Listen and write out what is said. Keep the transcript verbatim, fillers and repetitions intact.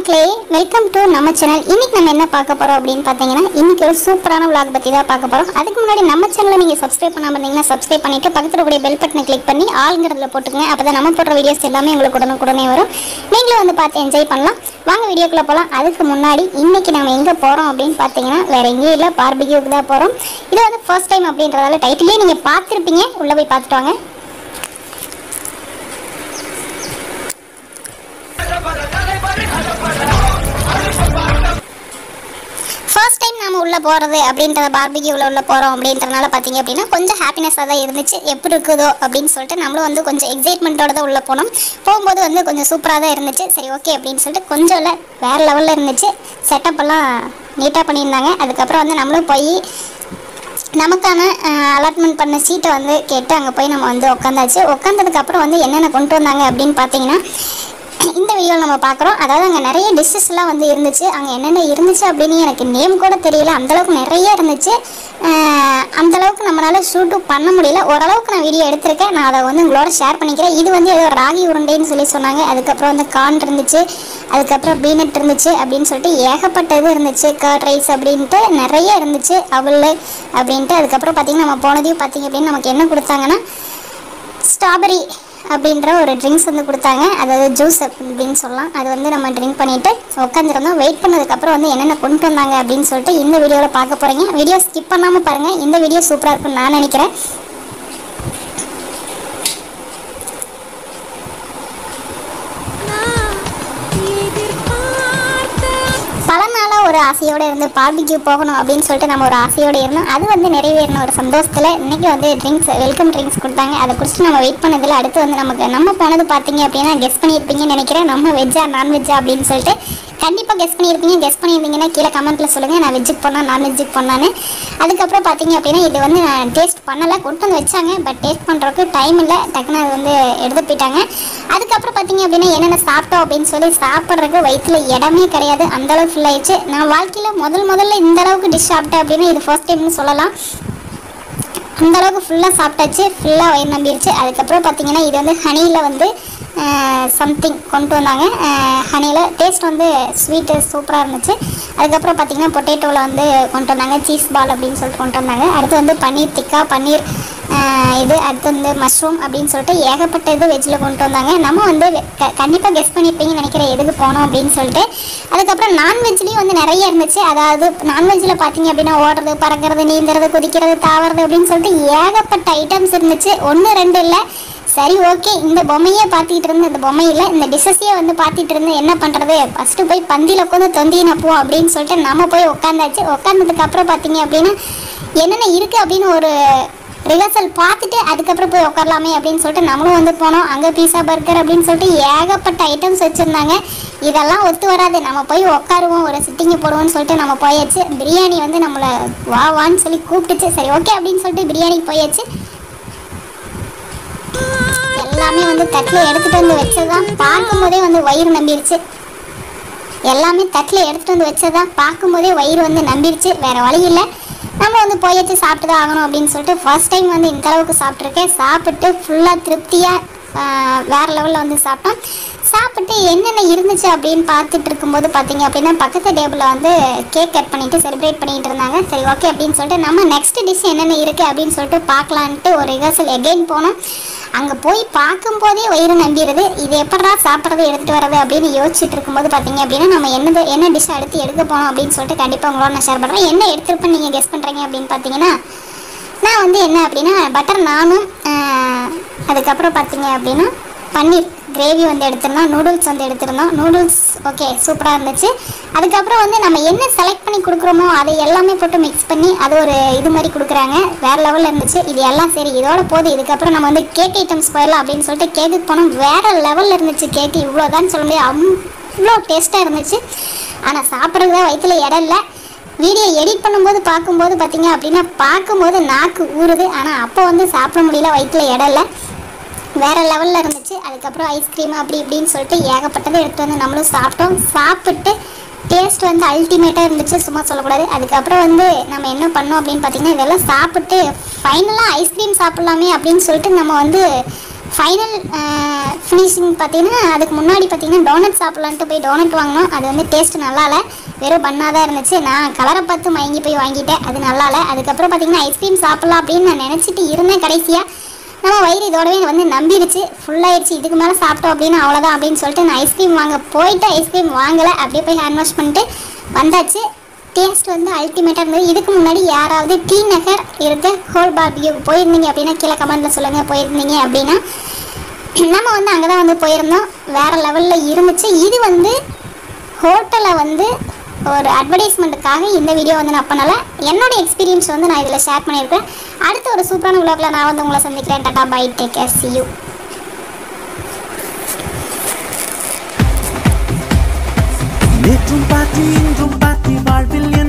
மக்களே welcome to நம்ம channel. இன்னைக்கு நம்ம என்ன பார்க்க போறோம் அப்படின்னு பார்த்தீங்கன்னா, இன்னைக்கு ஒரு சூப்பரான vlog பத்தி தான் பார்க்க போறோம். அதுக்கு முன்னாடி நம்ம சேனலை நீங்க சப்ஸ்கிரைப் பண்ணாம இருந்தீங்கன்னா சப்ஸ்கிரைப் பண்ணிட்டு பக்கத்துல கூடிய பெல் பட்டனை கிளிக் பண்ணி ஆல்ங்கிறதுல போட்டுங்க. அப்பதான் நம்ம போடுற வீடியோஸ் எல்லாமே உங்களுக்கு உடனுக்குடனே வரும். நீங்களும் வந்து பார்த்து என்ஜாய் பண்ணலாம். வாங்க வீடியோக்குள்ள போகலாம். அதுக்கு முன்னாடி இன்னைக்கு நம்ம எங்க போறோம் அப்படின்னு பார்த்தீங்கன்னா, வேற எங்கேயும் இல்லை, பார்பிக்யூக்கு தான் போறோம். இது வந்து ஃபர்ஸ்ட் டைம் அப்படின்றதால டைட்டிலே நீங்க பார்த்துருப்பீங்க. உள்ள போய் பார்த்துட்டு வாங்க. ஃபர்ஸ்ட் டைம் நாம உள்ள போறது அப்படின்றத பார்பிக்யூவில் உள்ள போறோம் அப்படின்றனால பார்த்தீங்க அப்படின்னா கொஞ்சம் ஹாப்பினஸாக தான் இருந்துச்சு. எப்படி இருக்குதோ அப்படின்னு சொல்லிட்டு நம்மளும் வந்து கொஞ்சம் எக்ஸைட்மெண்ட்டோட தான் உள்ள போனோம். போகும்போது வந்து கொஞ்சம் சூப்பராக தான் இருந்துச்சு. சரி ஓகே அப்படின்னு சொல்லிட்டு கொஞ்சம் இல்லை வேற லெவலில் இருந்துச்சு. செட்டப் எல்லாம் நீட்டாக பண்ணியிருந்தாங்க. அதுக்கப்புறம் வந்து நம்மளும் போய் நமக்கான அலாட்மெண்ட் பண்ண சீட்டை வந்து கேட்டு அங்கே போய் நம்ம வந்து உட்காந்தாச்சு. உட்காந்ததுக்கப்புறம் வந்து என்னென்ன கொண்டு வந்தாங்க அப்படின்னு பார்த்தீங்கன்னா, இந்த வீடியோவில் நம்ம பார்க்குறோம். அதாவது அங்கே நிறைய டிஷ்ஷஸ்லாம் வந்து இருந்துச்சு. அங்கே என்னென்ன இருந்துச்சு அப்படின்னு எனக்கு நேம் கூட தெரியல. அந்தளவுக்கு நிறைய இருந்துச்சு. அந்தளவுக்கு நம்மளால் ஷூட்டும் பண்ண முடியல. ஓரளவுக்கு நான் வீடியோ எடுத்திருக்கேன். நான் அதை வந்து உங்களோட ஷேர் பண்ணிக்கிறேன். இது வந்து ஏதோ ராகி உருண்டைன்னு சொல்லி சொன்னாங்க. அதுக்கப்புறம் வந்து கார்ன் இருந்துச்சு, அதுக்கப்புறம் பீனட் இருந்துச்சு அப்படின்னு சொல்லிட்டு ஏகப்பட்ட இது இருந்துச்சு. கர்ட் ரைஸ் அப்படின்ட்டு நிறைய இருந்துச்சு. அவள் அப்படின்ட்டு அதுக்கப்புறம் பார்த்திங்கன்னா நம்ம போனதையும் பார்த்திங்க அப்படின்னு நமக்கு என்ன கொடுத்தாங்கன்னா, ஸ்ட்ராபெரி அப்படின்ற ஒரு ட்ரிங்க்ஸ் வந்து கொடுத்தாங்க. அதாவது ஜூஸ் அப்படின்னு சொல்லலாம். அது வந்து நம்ம ட்ரிங்க் பண்ணிவிட்டு உட்காந்துருந்தோம். வெயிட் பண்ணதுக்கப்புறம் வந்து என்னென்ன கொண்டு வந்தாங்க அப்படின்னு சொல்லிட்டு இந்த வீடியோவில் பார்க்க போகிறீங்க. வீடியோ ஸ்கிப் பண்ணாமல் பாருங்கள். இந்த வீடியோ சூப்பராக இருக்குன்னு நான் நினைக்கிறேன். பல நாளாக ஒரு ஆசையோடு இருந்து பார்பிக்யூ போகணும் அப்படின்னு சொல்லிட்டு நம்ம ஒரு ஆசையோடு இருந்தோம். அது வந்து நிறைவேறணும் ஒரு சந்தோஷத்தில் இன்றைக்கி வந்து ட்ரிங்க்ஸ் வெல்கம் ட்ரிங்க்ஸ் கொடுத்தாங்க. அதை குடிச்சிட்டு நம்ம வெயிட் பண்ணதில் அடுத்து வந்து நமக்கு நம்ம போனது பார்த்தீங்க அப்படின்னா கெஸ் பண்ணியிருப்பீங்கன்னு நினைக்கிறேன். நம்ம வெஜ்ஜா நான்வெஜ்ஜா அப்படின்னு சொல்லிட்டு கண்டிப்பாக கெஸ் பண்ணியிருப்பீங்க. கெஸ் பண்ணியிருந்தீங்கன்னா கீழே கமெண்ட்டில் சொல்லுங்கள், நான் வெஜ்ஜுக்கு போனால் நான்வெஜ்ஜுக்கு போனான்னு. அதுக்கப்புறம் பார்த்தீங்க அப்படின்னா இது வந்து நான் டேஸ்ட் பண்ணலை, கொண்டு வந்து வச்சாங்க. பட் டேஸ்ட் பண்ணுறதுக்கு டைம் இல்லை, டக்குன்னு அது வந்து எடுத்து போயிட்டாங்க. அதுக்கப்புறம் பார்த்தீங்க அப்படின்னா என்னென்ன சாப்பிட்டோம் அப்படின்னு சொல்லி சாப்பிட்றதுக்கு வயிற்றுல இடமே கிடையாது, அந்தளவுக்கு ஃபுல் ஆயிடுச்சு. நான் வாழ்க்கையில் முதல் முதல்ல இந்த அளவுக்கு டிஷ் சாப்பிட்டேன் அப்படின்னா இது ஃபர்ஸ்ட் டைம்னு சொல்லலாம். அந்தளவுக்கு ஃபுல்லாக சாப்பிட்டாச்சு, ஃபுல்லாக வயிறு நம்பிடுச்சு. அதுக்கப்புறம் பார்த்தீங்கன்னா இது வந்து ஹனியில் வந்து சம்திங் கொண்டு வந்தாங்க. ஹனியில் டேஸ்ட் வந்து ஸ்வீட்டு சூப்பராக இருந்துச்சு. அதுக்கப்புறம் பார்த்திங்கன்னா பொட்டேட்டோவில் வந்து கொண்டு வந்தாங்க சீஸ் பால் அப்படின்னு சொல்லிட்டு கொண்டு வந்தாங்க. அடுத்து வந்து பன்னீர் டிக்கா, பன்னீர் இது, அடுத்து வந்து மஷ்ரூம் அப்படின்னு சொல்லிட்டு ஏகப்பட்ட இது வெஜ்ஜில் கொண்டு வந்தாங்க. நம்ம வந்து க கண்டிப்பாக கெஸ் பண்ணியிருப்பீங்கன்னு நினைக்கிறேன் எதுக்கு போனோம் அப்படின்னு சொல்லிட்டு. அதுக்கப்புறம் நான்வெஜ்லேயும் வந்து நிறைய இருந்துச்சு. அதாவது நான்வெஜ்ஜில் பார்த்தீங்க அப்படின்னா ஓடுறது, பறக்கிறது, நீந்துறது, குதிக்கிறது, தாவறது அப்படின்னு சொல்லிட்டு ஏகப்பட்ட ஐட்டம்ஸ் இருந்துச்சு. ஒன்று ரெண்டு இல்லை. சரி ஓகே, இந்த பொம்மையே பார்த்துக்கிட்டு இருந்து இந்த பொம்மையில் இந்த டிஷ்ஷஸையே வந்து பார்த்துட்டு இருந்து என்ன பண்ணுறது, ஃபஸ்ட்டு போய் பந்தியில் உட்காந்து தொந்தின்னு போவோம் அப்படின்னு சொல்லிட்டு நம்ம போய் உட்காந்தாச்சு. உட்காந்ததுக்கப்புறம் பார்த்தீங்க அப்படின்னா என்னென்ன இருக்குது அப்படின்னு ஒரு ரிஹர்சல் பார்த்துட்டு அதுக்கப்புறம் போய் உட்காரலாமே அப்படின்னு சொல்லிட்டு நம்மளும் வந்து போனோம். அங்கே பீஸா, பர்கர் அப்படின்னு சொல்லிட்டு ஏகப்பட்ட ஐட்டம்ஸ் வச்சுருந்தாங்க. இதெல்லாம் ஒத்து வராது, நம்ம போய் உட்காருவோம், ஒரு சிட்டிங்கை போடுவோம்னு சொல்லிட்டு நம்ம போயாச்சு. பிரியாணி வந்து நம்மளை வா வான்னு சொல்லி கூப்பிட்டுச்சு. சரி ஓகே அப்படின்னு சொல்லிட்டு பிரியாணிக்கு போயாச்சு. எல்லாமே வந்து தட்டில் எடுத்துகிட்டு வந்து வச்சதான் பார்க்கும்போதே வந்து வயிறு நம்பிடுச்சு. எல்லாமே தட்டில் எடுத்துகிட்டு வந்து வச்சதான் பார்க்கும்போதே வயிறு வந்து நம்பிடுச்சு. வேறு வழி இல்லை, நம்ம வந்து போயாச்சு, சாப்பிட்டு தான் ஆகணும் அப்படின்னு சொல்லிட்டு ஃபர்ஸ்ட் டைம் வந்து இந்த அளவுக்கு சாப்பிட்ருக்கேன். சாப்பிட்டு ஃபுல்லாக திருப்தியாக வேறு லெவலில் வந்து சாப்பிட்டோம். சாப்பிட்டு என்னென்ன இருந்துச்சு அப்படின்னு பார்த்துட்டு இருக்கும்போது பார்த்தீங்க அப்படின்னா பக்கத்து டேபிளில் வந்து கேக் கட் பண்ணிவிட்டு செலிப்ரேட் பண்ணிகிட்டு இருந்தாங்க. சரி ஓகே அப்படின்னு சொல்லிட்டு நம்ம நெக்ஸ்ட் டிஷ் என்னென்ன இருக்குது அப்படின்னு சொல்லிட்டு பார்க்கலான்ட்டு ஒரு ரிஹர்சல் எகெயின் போனோம். அங்கே போய் பார்க்கும்போதே வயிறு நம்பிடுது. இது எப்படா சாப்பிட்றது எடுத்துகிட்டு வரது அப்படின்னு யோசிச்சுட்டு இருக்கும்போது பார்த்தீங்க அப்படின்னா நம்ம என்ன என்ன டிஷ் அடுத்து எடுக்க போனோம் அப்படின்னு சொல்லிட்டு கண்டிப்பாக உங்களோட நான் ஷேர் பண்ணுறேன். என்ன எடுத்துருப்பேன்னு நீங்கள் கெஸ் பண்ணுறீங்க அப்படின்னு பார்த்தீங்கன்னா, நான் வந்து என்ன அப்படின்னா பட்டர் நானும் அதுக்கப்புறம் பார்த்தீங்க அப்படின்னா பன்னீர் கிரேவி வந்து எடுத்திருந்தோம், நூடுல்ஸ் வந்து எடுத்திருந்தோம். நூடுல்ஸ் ஓகே சூப்பராக இருந்துச்சு. அதுக்கப்புறம் வந்து நம்ம என்ன செலக்ட் பண்ணி கொடுக்குறோமோ அதை எல்லாமே போட்டு மிக்ஸ் பண்ணி அது ஒரு இது மாதிரி கொடுக்குறாங்க. வேறு லெவலில் இருந்துச்சு. இது எல்லாம் சரி இதோட போகுது. இதுக்கப்புறம் நம்ம வந்து கேக் ஐட்டம்ஸ் போயிடலாம் அப்படின்னு சொல்லிட்டு கேக்குக்கு போனோம். வேறு லெவலில் இருந்துச்சு கேக்கு. இவ்வளோதான் சொல்ல முடியாது, அவ்வளோ டேஸ்ட்டாக இருந்துச்சு. ஆனால் சாப்பிட்றதுக்கு தான் வயிற்றுல இடம் இல்லை. வீடியோ எடிட் பண்ணும்போது பார்க்கும்போது பார்த்தீங்க அப்படின்னா பார்க்கும்போது நாக்கு ஊறுது. ஆனால் அப்போ வந்து சாப்பிட முடியல, வயிற்றுல இடம் இல்லை. வேறு லெவலில் இருந்துச்சு. அதுக்கப்புறம் ஐஸ்கிரீம் அப்படி இப்படின்னு சொல்லிட்டு ஏகப்பட்டதை எடுத்து வந்து நம்மளும் சாப்பிட்டோம். சாப்பிட்டு டேஸ்ட் வந்து அல்டிமேட்டாக இருந்துச்சு, சும்மா சொல்லக்கூடாது. அதுக்கப்புறம் வந்து நம்ம என்ன பண்ணோம் அப்படின்னு பார்த்தீங்கன்னா இதெல்லாம் சாப்பிட்டு ஃபைனலாக ஐஸ்கிரீம் சாப்பிட்லாமே அப்படின்னு சொல்லிட்டு நம்ம வந்து ஃபைனல் ஃபினிஷிங் பார்த்தீங்கன்னா அதுக்கு முன்னாடி பார்த்தீங்கன்னா டோனட் சாப்பிட்லான்ட்டு போய் டோனட் வாங்கினோம். அது வந்து டேஸ்ட் நல்லா இல்லை, வெறும் பண்ணாக தான் இருந்துச்சு. நான் கலரை பார்த்து மயங்கி போய் வாங்கிட்டேன், அது நல்லா இல்லை. அதுக்கப்புறம் பார்த்தீங்கன்னா ஐஸ்கிரீம் சாப்பிட்லாம் அப்படின்னு நான் நினச்சிட்டு இருந்தேன். கடைசியாக நம்ம வயிறு இதோடவே வந்து நம்பிடுச்சு, ஃபுல்லாகிடுச்சு. இதுக்கு மேலே சாப்பிட்டோம் அப்படின்னு அவ்வளோதான் அப்படின்னு சொல்லிட்டு நான் ஐஸ்கிரீம் வாங்க போயிட்டு ஐஸ்கிரீம் வாங்கலை, அப்படியே போய் ஹேண்ட் வாஷ் பண்ணிட்டு வந்தாச்சு. டேஸ்ட் வந்து அல்டிமேட்டாக இருந்தது. இதுக்கு முன்னாடி யாராவது டி நகர் இருக்க ஹோல் பார்பிக்யூ போயிருந்தீங்க அப்படின்னா கீழே கமெண்ட்டில் சொல்லுங்கள். போயிருந்தீங்க அப்படின்னா நம்ம வந்து அங்கே தான் வந்து போயிருந்தோம், வேறு லெவலில் இருந்துச்சு. இது வந்து ஹோட்டலை வந்து ஒரு அட்வர்டைஸ்மெண்ட்டுக்காக இந்த வீடியோ வந்து நான் பண்ணலை. என்னோடய எக்ஸ்பீரியன்ஸ் வந்து நான் இதில் ஷேர் பண்ணியிருக்கேன். அடுத்த ஒரு சூப்பரான விலாகில் நான் வந்து உங்களை சந்திக்கிறேன். Tata bye, take care, see you. நேற்றும் பார்த்து இன்றும் பார்த்து வாழ்வில்